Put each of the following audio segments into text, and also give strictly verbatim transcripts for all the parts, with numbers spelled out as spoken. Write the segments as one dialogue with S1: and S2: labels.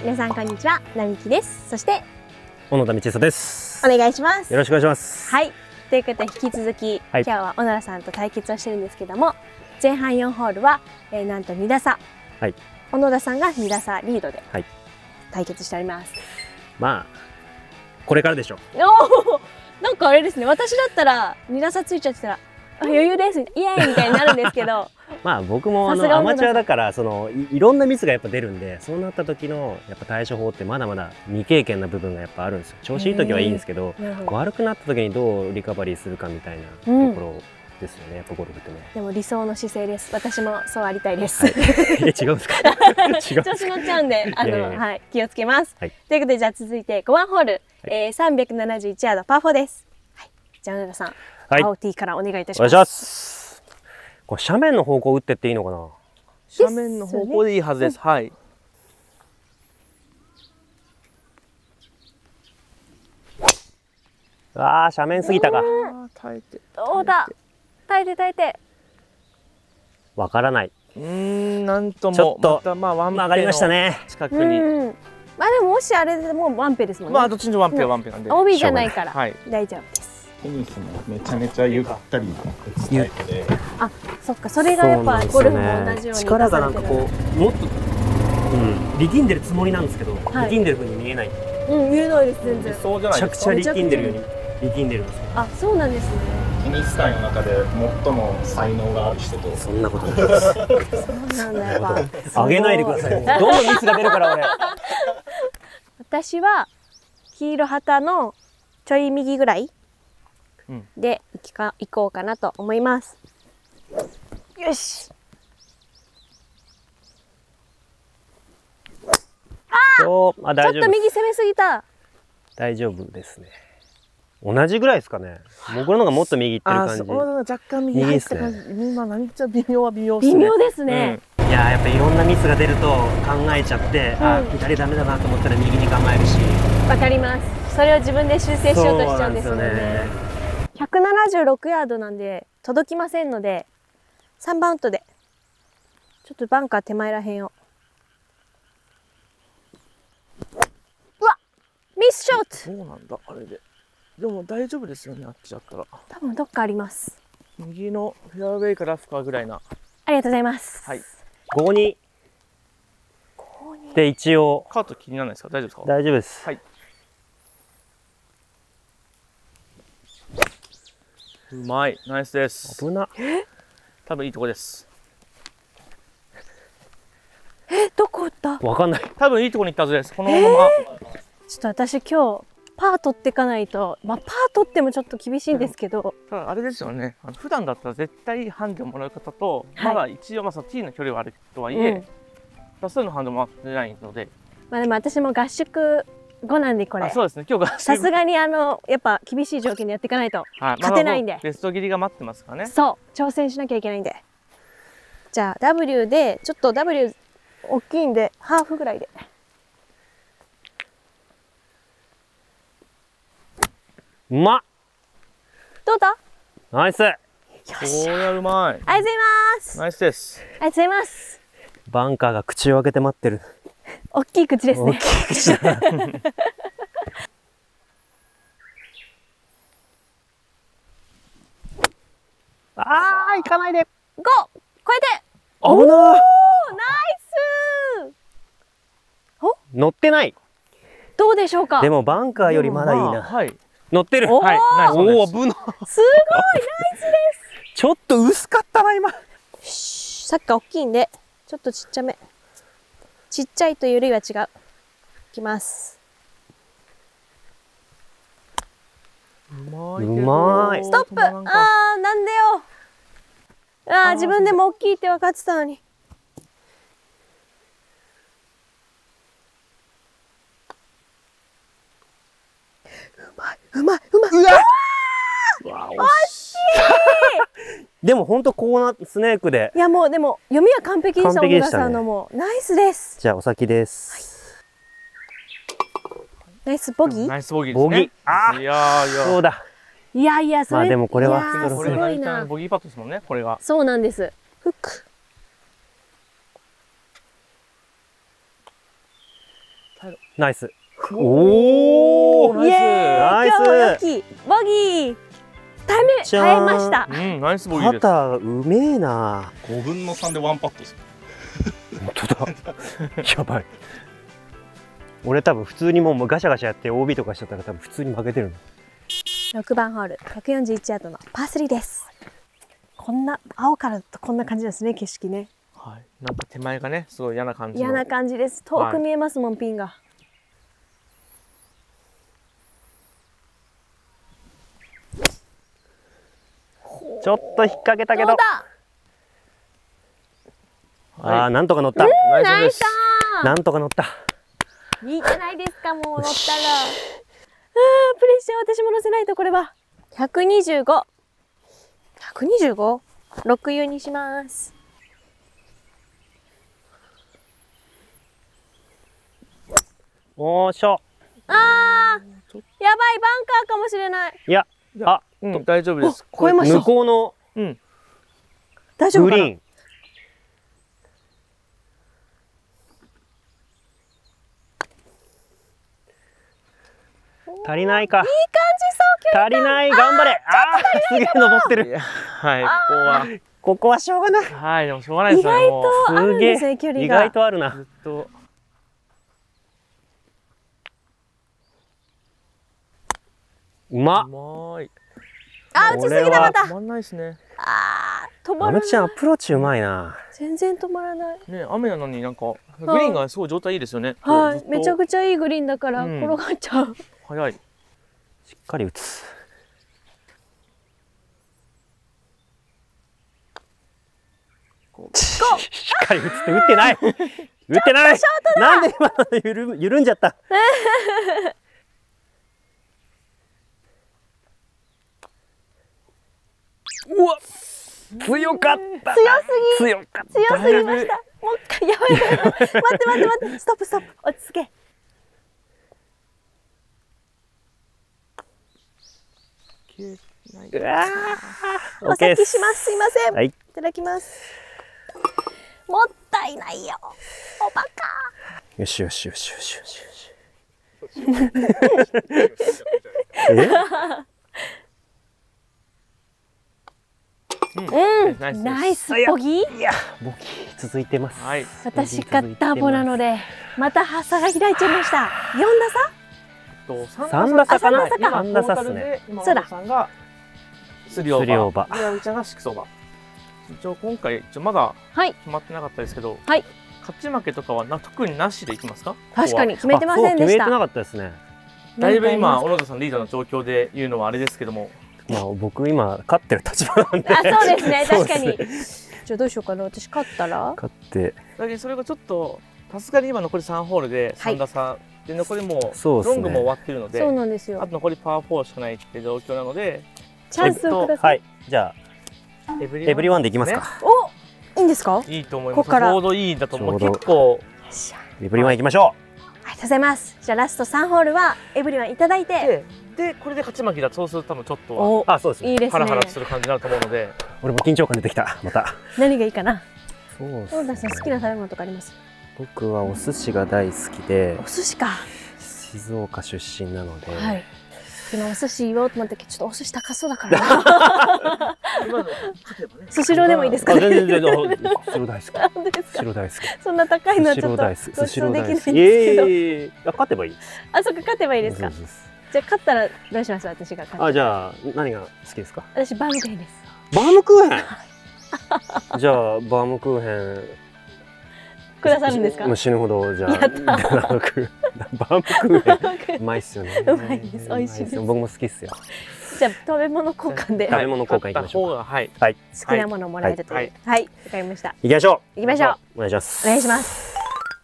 S1: 皆さんこんにちは、並木です。そして
S2: 小野田道久です。
S1: お願いします。
S2: よろしくお願いします。
S1: はい、ということで引き続き、はい、今日は小野田さんと対決をしてるんですけども、前半よんホールは、えー、なんとに打差、はい、小野田さんがに打差リードで対決しております。はい、
S2: まあこれからでしょう。
S1: おお、なんかあれですね、私だったらに打差ついちゃってたら余裕ですイエーイみたいになるんですけど
S2: まあ僕もあのアマチュアだからその い, いろんなミスがやっぱ出るんで、そうなった時のやっぱ対処法ってまだまだ未経験な部分がやっぱあるんですよ。調子いい時はいいんですけど、悪くなった時にどうリカバリーするかみたいなところですよね、うん、やっぱゴルフってね。で
S1: も理想の姿勢です。私もそうありたいです。はい、
S2: え違うんですか？違う。
S1: 調子乗っちゃうんで、あの、えー、はい、気をつけます。はい、ということでじゃあ続いてごばんホール、はい、えー、さんびゃくななじゅういちヤードパーフォーです。はい、じゃあ小野田さん、はい、青 T からお願いいたします。
S2: お願いします。これ斜面の方向打ってっていいのかな？
S3: 斜面の方向でいいはずです。うん、はい。
S2: ああ、斜面すぎたか。
S3: 耐えて。
S1: どうだ。耐えて耐えて。
S2: わからない。
S3: うん、なんとも。
S2: ちょっと、また
S3: まあワンペ
S2: 曲がりましたね。
S3: 近くに。
S1: まあでももしあれでもうワンペですもんね。
S3: まあどっちにもワンペはワンペなんで。
S1: オービー じゃないから、はい、大丈夫です。
S4: テニスもめちゃめちゃゆったり打つタイプで、
S1: あ、そっか、それがやっぱゴルフも同じように
S2: 力がなんかこうもっと、うん、力んでるつもりなんですけど、はい、力んでる風に見えない。
S1: うん、見えないです全然。
S4: そうじゃないですか。
S2: めちゃくちゃ力んでるように力んでるんですよ。
S1: あ、そうなんですね。
S4: テニス界の中で最も才能がある人と。
S2: そんなことないです。
S1: そうなんだやっぱ。
S2: あげないでください。どんどんミスが出るから俺。
S1: 私は黄色旗のちょい右ぐらいで行きか行こうかなと思います。よし。ああ、ちょっと右攻めすぎた。
S2: 大丈夫ですね。同じぐらいですかね。僕の方がもっと右行ってる感じ。
S3: 若干右入った感じ。今何ちゃ微妙は微妙
S1: ですね。微妙ですね。
S2: うん、いややっぱいろんなミスが出ると考えちゃって、うん、あ左ダメだなと思ったら右に構えるし。わかります。それを自分で修正しようとしちゃうんですよね。ひゃくななじゅうろくヤードなんで届きませんので、さんばんウッドでちょっとバンカー手前らへんを。うわ、ミスショット。
S3: そうなんだ、あれで。でも大丈夫ですよね、あっちだったら。
S1: 多分どっかあります。
S3: 右のフェアウェイからラフかぐらいな。
S1: ありがとうございます。
S3: はい。
S2: ごにで一応。
S3: カート気にならないですか？大丈夫ですか？
S2: 大丈夫です。
S3: はい。うまい、ナイスです。
S2: 危な。
S3: 多分いいとこです。
S1: え、どこ打った？
S2: わかんない。
S3: 多分いいとこに行ったはずです。このまま。
S1: ちょっと私今日パー取っていかないと、まあパー取ってもちょっと厳しいんですけど。
S3: ただあれですよね。あの普段だったら絶対ハンデをもらう方と、はい、まだ一応まあその T の距離はあるとはいえ、多数のハンデもらってないので。
S1: まあでも私も合宿後なんでこれ。
S3: そうですね。今日が
S1: さすがにあのやっぱ厳しい条件でやっていかないと勝てないんで。
S3: ベスト切りが待ってますからね。
S1: そう挑戦しなきゃいけないんで。じゃあ ダブリュー でちょっと ダブリュー 大きいんでハーフぐらいで。
S2: うまっ。
S1: どうだ？
S2: ナイス。よ
S3: し。これはうまい。
S1: ありがとうございます。
S3: ナイスです。
S1: ありがとうございます。
S2: バンカーが口を開けて待ってる。
S1: 大きい口ですね。
S2: ああ、行かないで。
S1: ご、超えて。
S2: 危ない。
S1: ナイス。
S2: お、乗ってない。
S1: どうでしょうか。
S2: でもバンカーよりまだいいな。はい。乗ってる。
S3: はい。
S2: おお、危ない。すごい、ナイ
S1: スです。
S2: ちょっと薄かったな今。
S1: さっき大きいんで、ちょっとちっちゃめ。ちっちゃいというよりは違う。いきます。
S3: うまい。
S2: うまい。
S1: ストップ。ああ、なんでよ。ああ、自分でも大きいって分かってたのに。うまい、うまい、うまい。うわ。惜しい。
S2: でも本当コーナースネークで。
S1: いやもうでも読みは完璧でした。小野田さんのもナイスです。
S2: じゃあお先です。
S1: ナイスボギー。
S3: ナイスボギーですね。
S2: ボギー。ああ。
S3: いやいや。
S2: そうだ。
S1: いやいや、それ。
S2: まあでもこれは
S3: これがボギーパットですもんね。これが。
S1: そうなんです。フック。
S5: ナイス。おお、
S1: イエーイ。
S5: ナイス。
S1: 今日も良きボギー。タイム変えました。
S3: うん、ナイスボギーです。
S5: パターうめえな。
S4: ごぶんのさんでワンパットです。
S5: 本当だ。やばい。俺多分普通にもうガシャガシャやって オービー とかしちゃったら多分普通に負けてるの。
S1: ろくばんホールひゃくよんじゅういちヤードのパースリーです。こんな青からだとこんな感じですね、景色ね。
S3: はい、なんか手前がね、すごい嫌な感じの。
S1: 嫌な感じです。遠く見えますもん、はい、ピンが。
S5: ちょっと引っ掛けたけど。どうだ。ああ、なんとか乗った。
S1: ナイス。
S5: なんとか乗った。
S1: いいじゃないですか、もう乗ったら。ああ、プレッシャー私も乗せないとこれは。ひゃくにじゅうご。ひゃくにじゅうご？ ろくユーにします。
S5: おーしょ。
S1: あー、やばい、バンカーかもしれない。
S5: いや、あ、
S3: うん、大丈夫です。
S1: 超えました。
S5: 向こうの、
S3: うん、
S1: 大丈夫かな。
S5: グリーン。足りないか。いい感
S1: じそう。
S5: 足りない、頑張れ。ああ、すげえ登ってる。
S3: はい、ここは。
S5: ここはしょうがない。
S3: はい、でもしょうがないですね。
S1: 意外とあるんですね、距離が。
S5: 意外とあるな。
S3: ずっと。
S5: うまっ。
S3: うまい。
S1: あ、打ちすぎたまた。
S3: 止まんないですね。
S1: ああ、止まらない。
S5: あのちゃんアプローチうまいな。
S1: 全然止まらない。
S3: ね、雨なのになんかグリーンがすごい状態いいですよね。
S1: はい、めちゃくちゃいいグリーンだから転がっちゃう。
S3: 早い。
S5: しっかり打つ。しっかり打つって打ってない。打ってない。なんで今の緩緩んじゃった。うわ、強かった。
S1: 強すぎ。
S5: 強かった。
S1: 強すぎました。もう一回やばいやばい。待って待って待って。ストップストップ。落ち着け。
S5: うわ
S1: お先します。すいません。
S5: はい、
S1: いただきます。もったいないよ。おバカ。
S5: よしよしよしよしよしよし。え？
S1: うん、ナイスボギー。
S5: いや、ボギー続いてます。
S3: はい、
S1: 私がダボなので、また差が開いちゃいました。よん打
S5: 差？三打差かな。
S1: 三
S5: 打差っすね。
S3: そうだ。さんがスリーオーバー。
S5: で、
S3: あみちゃんがシックスオーバー。一応今回一応まだ決まってなかったですけど、はい、勝ち負けとかはな特になしでいきますか？
S1: 確かに決めてませんでした。
S5: 決めてなかったですね。
S3: だいぶ今小野田さんリードの状況で言うのはあれですけども。
S5: まあ僕今勝ってる立場なんで。
S1: あ、そうですね、確かに。じゃあどうしようかな、私勝ったら。
S5: 勝って。
S3: だけどそれがちょっとさすがに今残りさんホールでさん打差で残りもうロングも終わってるので、
S1: そうなんですよ。
S3: あと残りパーフォーしかないって状況なので、
S1: チャンスをください。
S5: はい、じゃあエブリワンでいきますか。
S1: お、いいんですか？
S3: いいと思います。ちょうどいいだと思う。結構
S5: エブリワンいきましょう。
S1: ありがとうございます。じゃあラストさんホールはエブリワンいただいて。
S3: で、これで勝ち負けだとそうすると多分ちょっと
S5: は、あ、そうですね。
S3: ハラハラする感じになると思うので、
S5: 俺も緊張感出てきた。また。
S1: 何がいいかな。
S5: そうですね。
S1: 小田さん好きな食べ物とかあります？
S5: 僕はお寿司が大好きで。
S1: お寿司か。
S5: 静岡出身なので。
S1: はい。今お寿司言おうと思ったけど、ちょっとお寿司高そうだからな。スシローでもいいですかね。
S5: 全然全然。スシロー大好き。
S1: 本当ですか。
S5: スシロー大好き。
S1: そんな高いのはちょっとご
S5: 馳走できないんです
S1: けど。
S5: ええ、勝てばいい。
S1: あ、そっか、勝てばいいですか。じゃあ勝ったらどうします？私が勝った。
S5: あ、じゃあ何が好きですか？
S1: 私バームクーヘンです。
S5: バームクーヘン。じゃあバームクーヘン
S1: くださるんですか？
S5: もう死ぬほどじゃあバームクーヘンうまいっすよね。
S1: うまいです。美味しいです。
S5: 僕も好きっすよ。
S1: じゃあ食べ物交換で。
S5: 食べ物交換いきましょう。
S3: はい。
S5: はい。
S1: 好きなものもらえるという。はい。わかりました。
S5: 行きましょ
S1: う。行きましょう。
S5: お願いします。
S1: お願いします。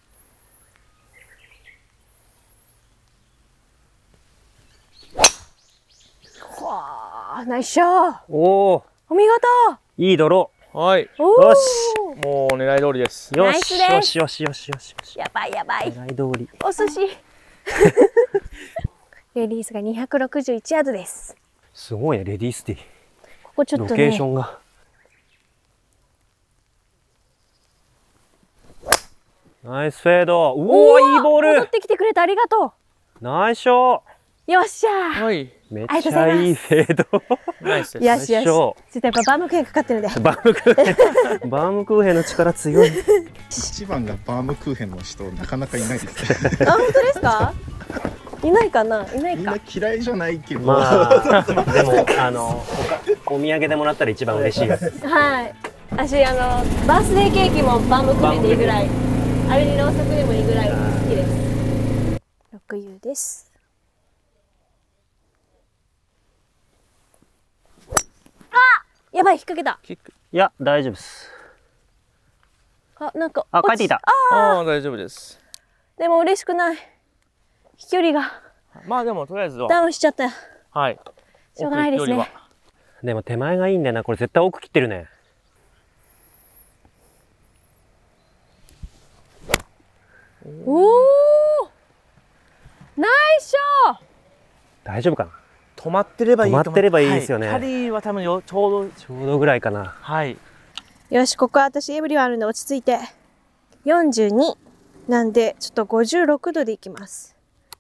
S1: わあ、ナイスショー。
S5: おお。
S1: お見事。
S5: いいドロ
S3: ー。はい。
S5: よし。
S3: もう狙い通りです。
S5: よし。よしよしよしよしよし。
S1: やばいやばい。
S5: 狙い通り。
S1: お寿司。レディースがにひゃくろくじゅういちヤードです。
S5: すごいね、レディースティー。
S1: ここちょっとね。
S5: ロケーションが。 ナイスフェード。うおー、いいボール。
S1: 戻ってきてくれてありがと
S5: う。ナイスショ
S1: ー。よっしゃー。
S3: はい。
S5: めっちゃいいフェード。
S3: ナイスです。
S1: よしよし。ちょっとやっぱバームクーヘンかかってるんで。
S5: バームクーヘン。バームクーヘンの力強い。
S4: 一番がバームクーヘンの人なかなかいないですね。
S1: あ、本当ですか？いないかな、いないか。
S4: みんな嫌いじゃないけど。
S5: まあ、でも、あの、おお土産でもらったら一番嬉しいやつ。
S1: はい。私、あの、バースデーケーキもバームクーヘンでいいぐらい。あれにろうそくでもいいぐらい好きです。ろくユーです。あ、やばい、引っ掛けた。
S5: いや、大丈夫です。
S1: あ、なんか。
S5: あ、帰っていた。
S3: ああ、大丈夫です。
S1: でも嬉しくない。飛距離が。
S3: まあでもとりあえずは
S1: ダウンしちゃったよ。
S3: はい。
S1: しょうがないですね。
S5: でも手前がいいんだよな。これ絶対奥切ってるね。
S1: おお。ナイスショー。
S5: 大丈夫かな。
S3: 止まってればいいと思う。
S5: 止まってればいいですよね。
S3: はい、キャリーは多分よちょうど
S5: ちょうどぐらいかな。
S3: はい。
S1: よし、ここは私エブリはあるんで落ち着いて。よんじゅうになんでちょっとごじゅうろくどでいきます。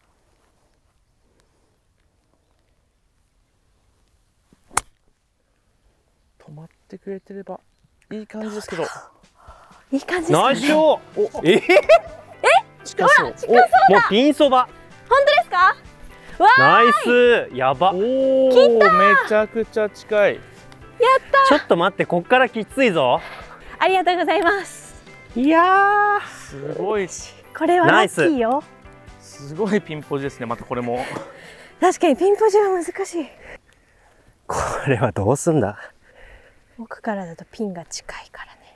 S3: 止まってくれてればいい感じですけど。
S1: いい感じですかね。
S5: ナイスショー。え？え？
S3: 近そう。
S1: 近そうだ。
S5: もうピンそば。
S1: 本当ですか？わー。
S5: ナイス。やば。
S3: おお、めちゃくちゃ近い。
S1: やった
S5: ちょっと待って、こっからきついぞ。
S1: ありがとうございます。
S5: いやー、
S3: すごい。
S1: これはラッキーよ。
S3: すごいピンポジですね。またこれも。
S1: 確かにピンポジは難しい。
S5: これはどうすんだ。
S1: 奥からだとピンが近いからね。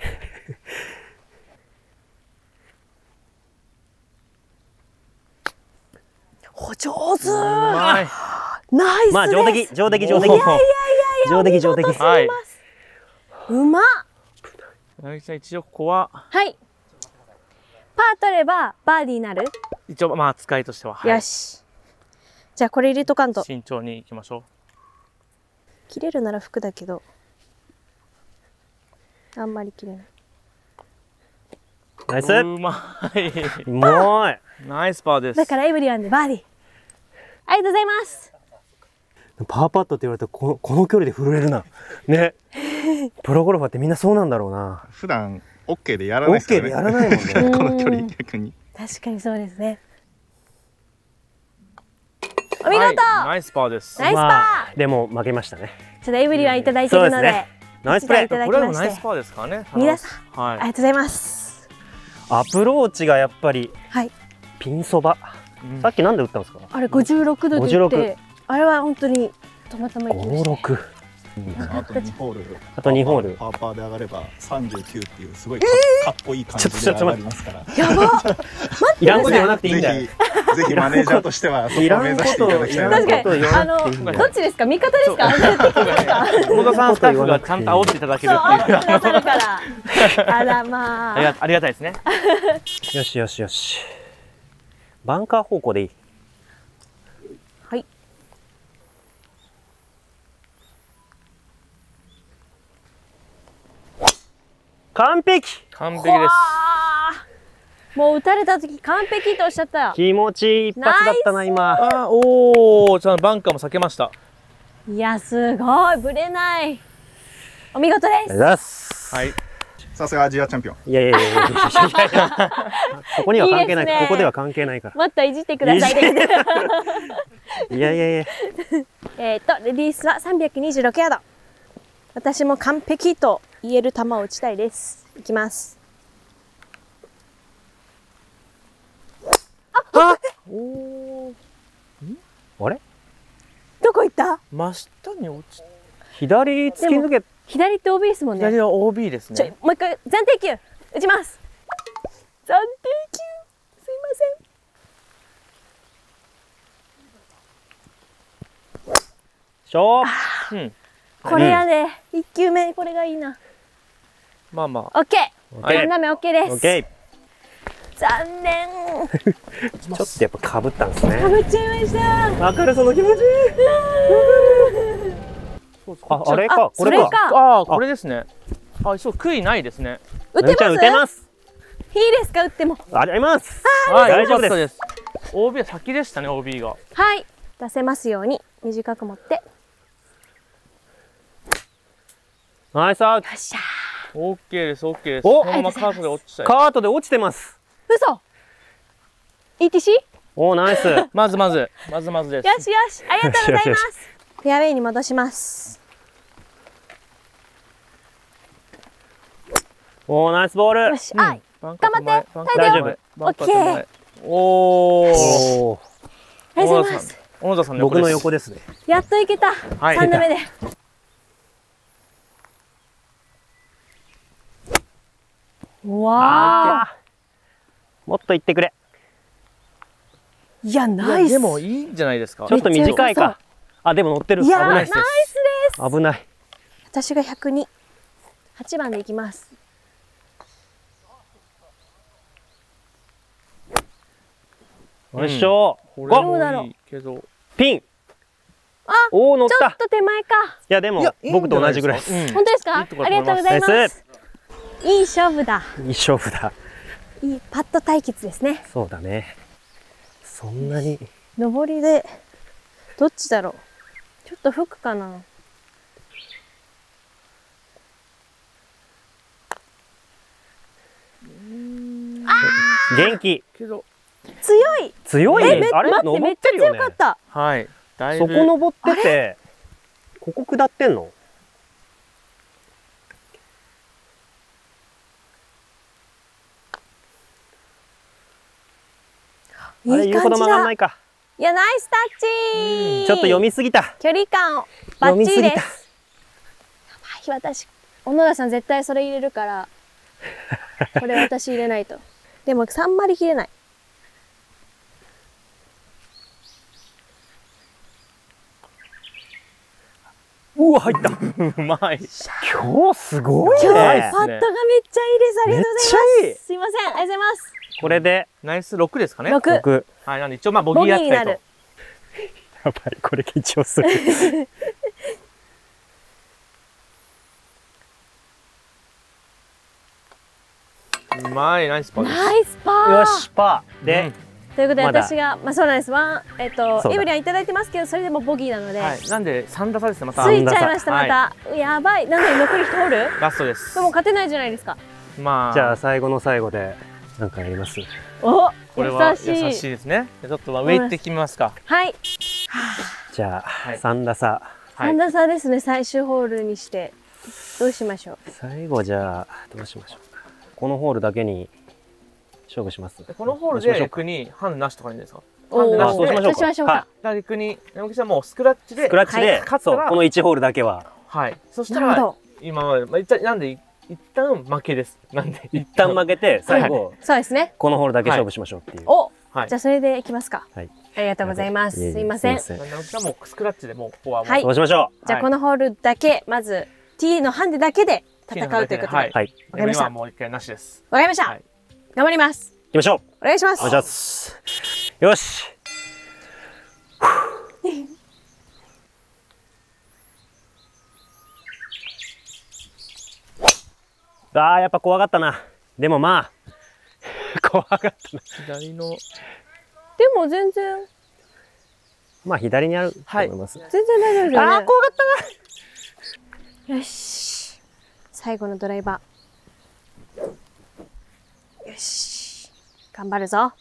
S1: お上手。ナイス。
S5: まあ上出来上出来上出来。
S1: いやいやいやいや。
S5: 上出来上出来。
S1: はい。うまっ。
S3: なぎちゃん一応ここは。
S1: はい。パー取ればバーディーになる。
S3: 一応まあ使いとしては。
S1: はい、よし。じゃあこれ入れとかんと。
S3: 慎重にいきましょう。
S1: 切れるなら服だけど。あんまり切れない。
S5: ナイス。
S3: うまい。
S5: うまい。
S3: ナイスパーです。
S1: だからエブリワンでバーディー。ありがとうございます。
S5: パーパットって言われたらこのこの距離で震えるな。ね。プロゴルファーってみんなそうなんだろうな。
S4: 普段オッケーでやらないですよね。
S5: オッケーでやらないもんね。
S4: この距離逆に。
S1: 確かにそうですね。お見事。
S3: はい、ナイスパーです。
S1: ナイスパー。
S5: まあ、でも負けましたね。
S1: ちょっとエブリワンいただいてるので。
S5: ね、ナイスプレー。
S3: これはナイスパーですからね。
S1: 皆さん、
S3: はい、
S1: ありがとうございます。
S5: アプローチがやっぱり、
S1: はい、
S5: ピンそば。うん、さっきなんで打ったんですか。
S1: あれごじゅうろくどで打って、あれは本当にたまたま
S5: ごじゅうろく。
S4: あとにホール。
S5: あとにホール。
S4: パーパーで上がればさんじゅうきゅうっていうすごいかっこいい感じで上がりますから。
S1: やば。
S5: いらんこと言わなくていいんだよ。
S4: ぜひマネージャーとしてはそこを目指していただきたいなと。
S1: 確かにあのどっちですか、味方ですか。
S3: 小田さんスタッフがちゃんと煽っていただけるっていう。
S1: そう、煽ってくださるから。あらまあ。
S3: ありがたいですね。
S5: よしよしよし。バンカー方向でいい。
S1: はい。
S5: 完璧。
S3: 完璧です。
S1: もう打たれた時完璧とおっしゃったよ。
S5: 気持ちいい一発だったな今。
S3: あ、おお、ちゃんとバンカーも避けました。
S1: いやすごい、ぶれない。お見事です。
S3: はい。
S4: さすがアジアチャンピオン。
S5: いやいやいやいやいや。ここには関係ない。いいね、ここでは関係ないから。
S1: もっといじってください。
S5: いやいやいや。
S1: えっとレディースはさんびゃくにじゅうろくヤード。私も完璧と言える球を打ちたいです。いきます。
S5: あ、
S3: おお。
S5: あれ？
S1: どこ行った？
S3: 真下に落ち。
S5: 左突き抜け。
S1: 左って オービー ですもんね。
S3: 左は オービー ですね。
S1: ちょ、もう一回暫定球打ちます。暫定球。すい
S5: ません。しょ
S3: う。うん。
S1: これやね、うん、一球目これがいいな。
S3: まあまあ。
S1: オッケー。よん打目オッケーです。
S5: オッケー。
S1: 残念。
S5: ちょっとやっぱ被ったんですね。
S1: 被っちゃいました。
S5: わかるその気持ち。あ、あれか、これか。
S3: ああ、これですね。あ、そう、悔いないですね。
S1: 打てます。
S5: 打てます。
S1: いですか、打っても。
S5: あります。
S3: はい、
S5: 大丈夫
S3: よ
S5: です。
S3: かったです。オービー は先でしたね、オービー が。
S1: はい、出せますように短く持って。
S5: ナイスアウト。
S1: よっしゃー。
S3: オッケーです、オッケーです。
S5: お、
S3: このままカートで落ちちゃい。
S5: カートで落ちてます。
S1: 嘘。イーティーシー？
S5: お、ナイス。
S3: まずまず、まずまずです。
S1: よしよし、ありがとうございま
S5: よしよ
S1: す。フェアウェイに戻します。
S5: お、ナイスボール。
S1: よし、あ、
S3: 頑
S1: 頑張って、
S5: 大丈夫。
S1: オッケー。
S3: おお。
S1: ありがとうございます。
S3: 小野田さんの横
S5: 僕
S3: です。
S5: の横ですね。
S1: やっといけた。
S3: はい
S1: 三打目で。わあ。
S5: もっと行ってくれ。
S1: いや、ナイス。
S3: いやでもいいんじゃないですか。
S5: ちょっと短いか。あ、でも乗ってる。
S1: いやー、ナイス
S5: 危ないで
S1: です。
S5: す。危ない。
S1: 私がひゃくに。はちばんでいきます。
S5: よいしょ。
S3: これ
S1: どうだろう
S3: もいいけど。
S5: ピン。
S1: あ、
S5: おお、乗った。
S1: ちょっと手前か。
S5: いや、でも僕と同じぐらいです。
S3: うん
S1: 本当ですか？
S3: いいとこ
S1: あり
S3: だと思います
S1: がとうございます。いい勝負だ。
S5: いい勝負だ。
S1: いいパット対決ですね。
S5: そうだね。そんなに。
S1: 上りで、どっちだろう。ちょっとフックかな。
S5: 元気。
S3: けど、
S1: 強い。
S5: 強い。
S1: え、め
S5: あれ、
S1: 待って、
S5: 登
S1: めっちゃ
S5: ってるよね。
S1: 強かった。
S3: はい。だいぶ。
S5: そこ登ってて。ここ下ってんの。あれ、
S1: いい
S5: 言うほど曲がん
S1: 感じだ。
S5: ないか。
S1: いや、ナイスタッチ。
S5: ちょっと読みすぎた。
S1: 距離感をバッチリです。
S5: 読みすぎた。
S1: やばい、私、小野田さん絶対それ入れるから。これ私入れないと。でもさんまり切れない。
S5: うわ、入った。
S3: うまい。
S5: 今日すごい
S1: 今日パッ
S5: ね。
S1: トがめっちゃいいです。ありがとうございます。
S5: めっちゃいい
S1: すいません、ありがとうございます。
S5: これで
S3: ナイスろくですかね。
S1: 六。
S5: 僕。
S3: はい、なんで一応まあボギ
S1: ボギ
S3: ー扱いと。
S1: ーになる。
S5: やばい、これ緊張する。
S3: うまい、ナイスパーです。
S1: ナイスパー。
S5: よし、パー。で、
S1: ということで
S5: まだ
S1: 私が、まあそうなんです。ワン、えっと、
S5: そうだ
S1: エブリンはいただいてますけど、それでもボギーなので、
S3: はい、なんで三打差ですね、また。
S1: ついちゃいました、
S3: はい
S1: また。やばい。なので残りいちホール
S3: ラストです。
S1: でも勝てないじゃないですか。
S3: まあ、
S5: じゃあ最後の最後でなんかやります。
S1: お、
S3: これは
S1: 優しい。
S3: 優しいですね。ちょっとまあ上行って決めますか。
S1: はい。
S5: じゃあ、
S3: はい
S5: 三打差。
S3: はい。
S1: 三打差ですね、最終ホールにして。どうしましょう。
S5: 最後じゃあどうしましょうか。このホールだけに勝負します。
S3: このホールで逆にハンデなしとかいいんですか。
S1: お
S3: ハンデなしで。
S5: あそうしましょうか
S1: そうしましょうか。
S5: は
S3: じゃあ逆に山口さんもうスクラッチで。
S5: スクラッチで、
S1: はい
S3: 勝ったら
S5: そうこのいちホールだけは
S3: はい。そしたら
S1: なるほど。
S3: 今までまあ一旦なんで一旦負けです。なんで
S5: 一旦負けて最後
S1: そうですね。
S5: このホールだけ勝負しましょうっていう。
S1: お、
S3: はい
S1: じゃあそれでいきますか。
S5: はい。
S1: ありがとうございます。
S5: いえいえ
S1: すいません。
S5: すいま
S3: 山口さんもうスクラッチでもうここはもう。
S1: はい
S5: そうしましょ
S1: じゃあこのホールだけ、まず T のハンデだけで戦うということで。
S3: は
S1: わ、
S5: う。はい。行
S1: わかりました
S3: はもう一回なしです。
S1: かりました。
S3: はい
S1: 頑張ります。
S5: きましょう。
S1: お願いします。
S5: お願いします。よし。あーやっぱ怖かったな。でもまあ怖かったな。
S3: 左の。
S1: でも全然、
S5: まあ左にあると思います。
S1: 全然大丈夫ですよね。
S5: あー怖かったな。
S1: よし。最後のドライバー。よし。頑張るぞ。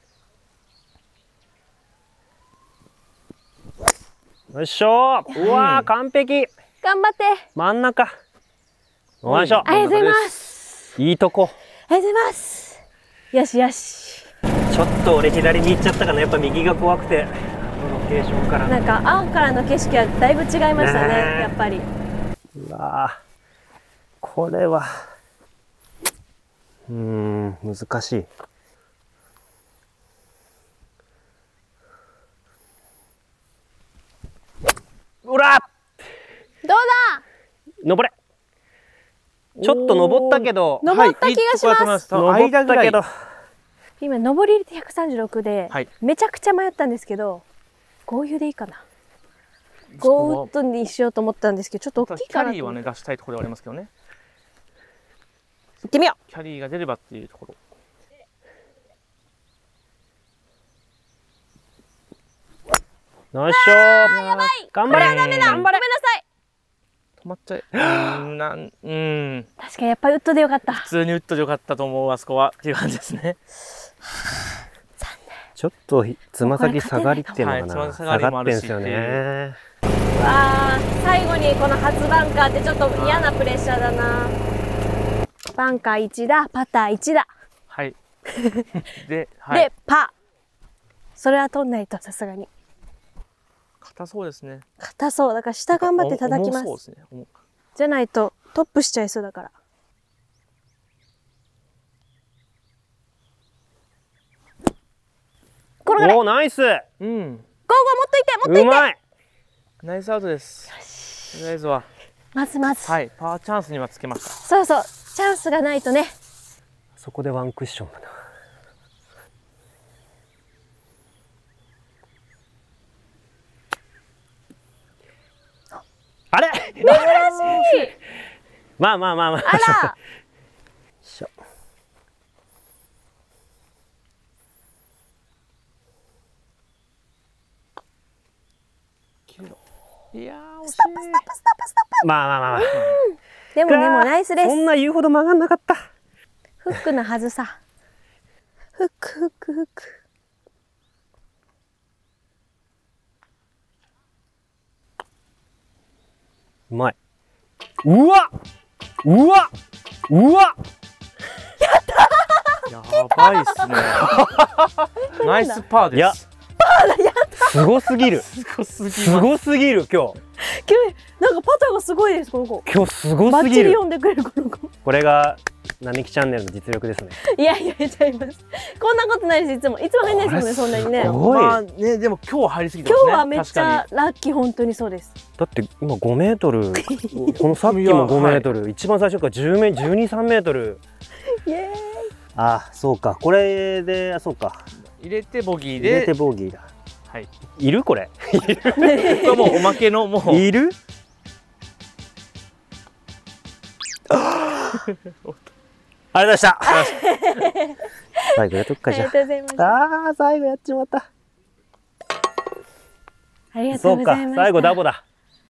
S5: よいしょー。うわー完璧。
S1: 頑張って。
S5: 真ん中。おいしょ。
S1: ありがとうございます。
S5: いいとこ。
S1: ありがとうございます。よしよし。
S5: ちょっと俺左に行っちゃったかな。やっぱ右が怖くて。ロケーションから。
S1: なんか青からの景色はだいぶ違いましたね、
S5: ねえ
S1: やっぱり。
S5: うわーこれは。うーん難しい。うら
S1: どうだ。
S5: 登れ。ちょっと登ったけど。
S1: 登った気がします。
S3: はい、いいとこだと思います。
S5: 登
S3: 間ぐらい
S5: ったけど。
S1: 今上り入れてひゃくさんじゅうろくで、
S3: はい
S1: めちゃくちゃ迷ったんですけど、豪油でいいかな。ゴーウッドにしようと思ったんですけど、ちょっと大きい
S3: キ
S1: かなと思って。
S3: ャリーはね出したいところではありますけどね。
S1: 行ってみよ
S3: キャリーが出ればっていうところ。
S5: ナイスショー。
S1: やばい。
S5: 頑張れ。
S1: これはダメだ。ごめんなさい。
S3: 止まっちゃえ。うーん、なん、うん。
S1: 確かにやっぱりウッドでよかった。
S3: 普通にウッドでよかったと思う、あそこは。っていう感じですね。
S5: ちょっとつま先下がりっていうのかな、はい、下がってんですよね。
S1: わあ、最後にこの初バンカーってちょっと嫌なプレッシャーだな。バンカーいちだ、パターいちだ。
S3: はい。で、はい、
S1: で、パー。それは取んないとさすがに。
S3: 硬そうですね。
S1: 硬そう。だから下頑張って叩きます。そうですね。じゃないとトップしちゃいそうだから。
S5: おー、ナイス。うん。ゴー
S1: ゴー、持っといて、持っといて。
S5: うまい。
S3: ナイスアウトです。とりあえずは。
S1: まずまず。
S3: はい、パワーチャンスにはつけました。
S1: そうそう、チャンスがないとね。
S5: そこでワンクッションだな。あれ。
S1: 珍しい。
S5: まあまあまあまあ。
S1: あら。
S3: いやー、惜しい。
S1: ストップストップストップストップ。
S5: まあまあまあまあ。
S1: でもでもナイスです。
S5: そんな言うほど曲がんなかった。
S1: フックのはずさ。フックフックフック。
S5: うまい。うわうわうわ。
S1: やった
S3: ー。やばいっすね。ナイスパーです。いや、
S1: パーだ、やった。
S5: すごすぎる。
S3: すごすぎる。
S5: すごすぎる今日。
S1: 今日なんかパターがすごいですこの子。
S5: 今日すごすぎる。
S1: バッチリ読んでくれるこの子。
S5: これが並木チャンネルの実力ですね。
S1: いやいやいやいます。こんなことないです。いつもいつも入んないですもんね、そんなにね。
S3: まあね、でも今日は入りすぎてますね。
S1: 今日はめっちゃラッキー、本当にそうです。
S5: だって今ごメートル、このさっきもごメートル、一番最初からじゅうメートル、じゅうに、さんメートル。
S1: イエーイ。
S5: あ、そうか。これで、そうか。
S3: 入れてボギーで。
S5: 入れてボギーだ。
S3: はい。
S5: いるこれ。
S3: いる。これもうおまけのもう。
S5: いる。ありがとうございました。最後やっとくかじゃあ。
S1: ありがとうございました。
S5: ああ、最後やっちまった。
S1: ありがとうございました。そうか、
S5: 最後ダボだ。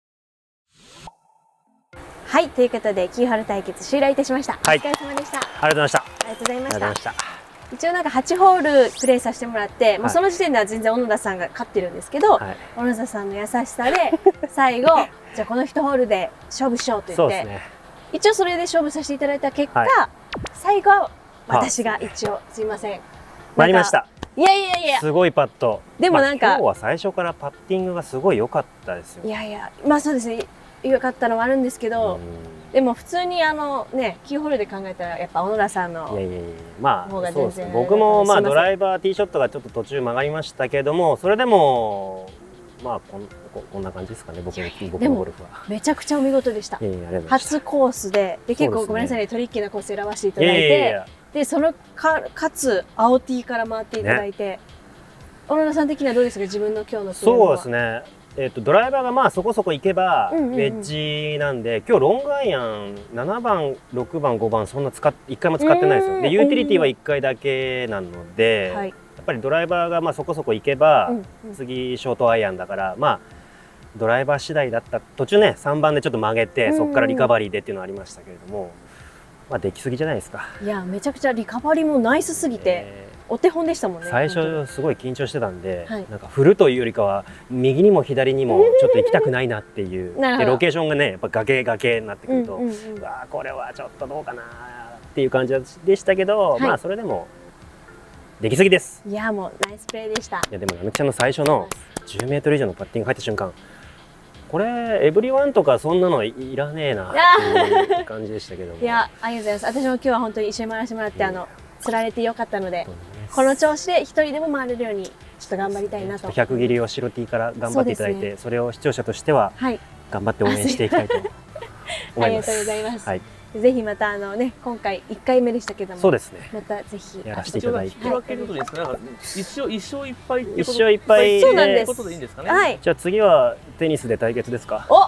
S1: はい、ということでキーホル対決終了いたしました。
S5: はい、
S1: お疲れ様でした。
S5: ありがとうございました。
S1: ありがとうございました。
S5: した
S1: 一応なんかはちホールプレイさせてもらって、はい、もうその時点では全然小野田さんが勝ってるんですけど、はい、小野田さんの優しさで最後じゃあこのいちホールで勝負しようと言って、ね、一応それで勝負させていただいた結果、はい、最後は私が一応すいません。
S5: 参りました。
S1: いやいやいや。
S5: すごいパット。
S1: でもなんか、まあ、
S5: 今日は最初からパッティングがすごい良かったですよ。
S1: いやいや、まあそうですね。良かったのはあるんですけど、でも普通にあのね、キーホルで考えたらやっぱ小野田さんの方が全然。いやいやいや、まあそうですね。
S5: 僕もまあドライバーティーショットがちょっと途中曲がりましたけども、それでもまあこんこんな感じですかね。僕の僕のゴルフは。
S1: めちゃくちゃお見事でした。初コースで、で結構ごめんなさいね、トリッキーなコース選ばせていただいて、でそのかかつ青 T から回っていただいて、小野田さん的にはどうですか、自分の今日のプレーは。そうですね。えー、とドライバーがまあそこそこ行けばウェッジなんで、今日ロングアイアンななばんろくばんごばんそんな使っいっかいも使ってないですよ。でユーティリティはいっかいだけなので、はい、やっぱりドライバーがまあそこそこ行けば、うんうん、次ショートアイアンだからまあドライバー次第だった。途中ねさんばんでちょっと曲げてそこからリカバリーでっていうのはありましたけれども、まあできすぎじゃないですか。いやめちゃくちゃリカバリーもナイスすぎて、えーお手本でしたもんね。最初すごい緊張してたんで、はい、なんか振るというよりかは右にも左にもちょっと行きたくないなっていうでロケーションがねやっぱ崖崖になってくると、うわこれはちょっとどうかなっていう感じでしたけど、はい、まあそれでもできすぎです。いやもうナイスプレーでした。いやでも並木ちゃんの最初のじゅうメートル以上のパッティング入った瞬間、これエブリワンとかそんなのいらねえなっていう感じでしたけども。いやありがとうございます。私も今日は本当に一緒に回らせてもらって、あの釣られてよかったので。この調子で一人でも回れるようにちょっと頑張りたいなと。ひゃく切りを白 T から頑張っていただいて、 そ,、ね、それを視聴者としては頑張って応援していきたいと思います。ありがとうございます。はい、ぜひまたあのね今回いっかいめでしたけども、そうですね。またぜひやらせていただいて。引き分けることですか。なんか一勝一勝一敗ってこと。一勝一敗でことでいいんですかね。はい。じゃあ次はテニスで対決ですか。お。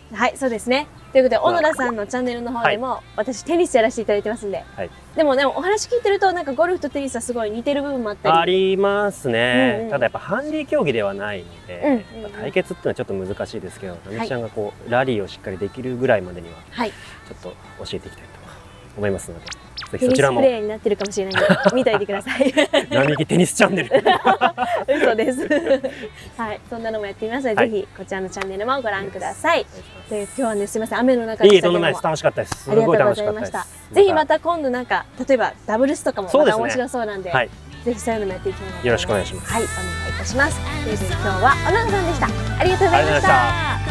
S1: はい、そうですね。ということで、小野田さんのチャンネルの方でも、はい、私テニスやらせていただいてますんで。はい、でもね、お話聞いてると、なんかゴルフとテニスはすごい似てる部分もあったり。
S5: ありますね。うんうん、ただやっぱハンディ競技ではないので、うんうん、対決っていうのはちょっと難しいですけど、なみちゃんがこうラリーをしっかりできるぐらいまでには、はい、ちょっと教えていきたいと思いますので。ぜひそちらも。
S1: テニスプレーになってるかもしれないので、見といてください。
S5: 並木テニスチャンネル。
S1: 嘘です。はい、そんなのもやってみますので、はい、ぜひこちらのチャンネルもご覧ください。で、今日はね、すみません、雨の中で。
S5: いい、とんでもないです。楽しかったです。すごい楽しかったです。
S1: ぜひまた今度なんか、例えばダブルスとかもまた面白そうなんで、ぜひそういうのもやっていきたいなと思います。
S5: よろしくお願いします。
S1: はい、お願いいたします。ということで今日は小野田さんでした。ありがとうございました。